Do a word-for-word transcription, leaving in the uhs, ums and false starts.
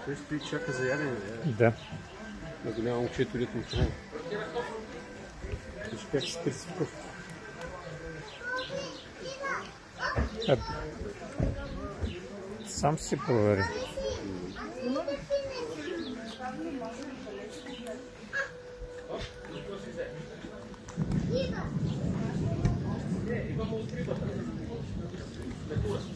Той стои, чака за ядене. Да. На голямо момчето летно храна. Виж как се търси пръв. А, сам си провери. Vamos